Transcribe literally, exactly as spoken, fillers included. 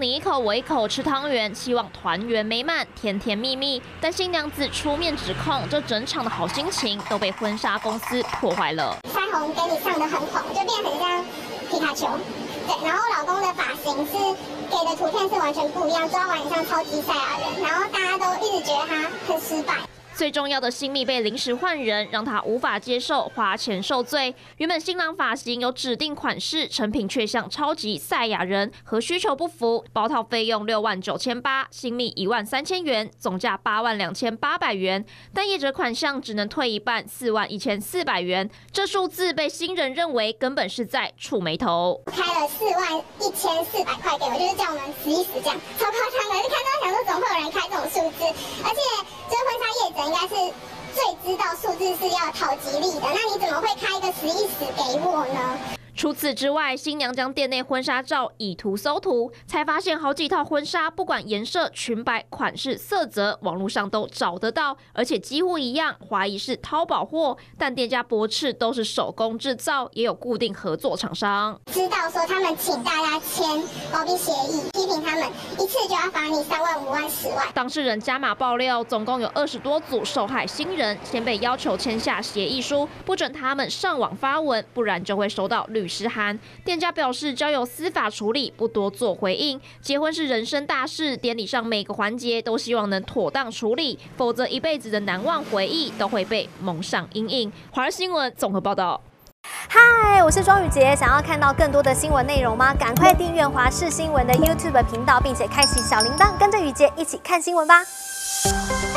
你一口我一口吃汤圆，希望团圆美满，甜甜蜜蜜。但新娘子出面指控，这整场的好心情都被婚纱公司破坏了。 腮红给你上的很红，就变很像皮卡丘。对，然后老公的发型是给的图片是完全不一样，抓完很像超级赛亚人，然后大家都一直觉得他很失败。 最重要的新密被临时换人，让他无法接受，花钱受罪。原本新郎发型有指定款式，成品却像超级赛亚人，和需求不符。包套费用六万九千八，新密一万三千元，总价八万两千八百元。但业者款项只能退一半，四万一千四百元。这数字被新人认为根本是在触眉头。 开了四万一千四百块给我，就是叫我们死一死这样，超夸张的。就看到想说，怎么会有人开这种数字？而且就是婚纱业者。 应该是最知道数字是要讨吉利的，那你怎么会开一个十亿死给我呢？ 除此之外，新娘将店内婚纱照以图搜图，才发现好几套婚纱，不管颜色、裙摆、款式、色泽，网络上都找得到，而且几乎一样，怀疑是淘宝货。但店家驳斥都是手工制造，也有固定合作厂商。 知道说他们请大家签包庇协议，批评他们一次就要罚你三万、五万、十万。 当事人加码爆料，总共有二十多组受害新人，先被要求签下协议书，不准他们上网发文，不然就会收到律。 律师函，店家表示交由司法处理，不多做回应。结婚是人生大事，典礼上每个环节都希望能妥当处理，否则一辈子的难忘回忆都会被蒙上阴影。华视新闻综合报道。 嗨，我是庄宇杰，想要看到更多的新闻内容吗？赶快订阅华视新闻的 YouTube 频道，并且开启小铃铛，跟着宇杰一起看新闻吧。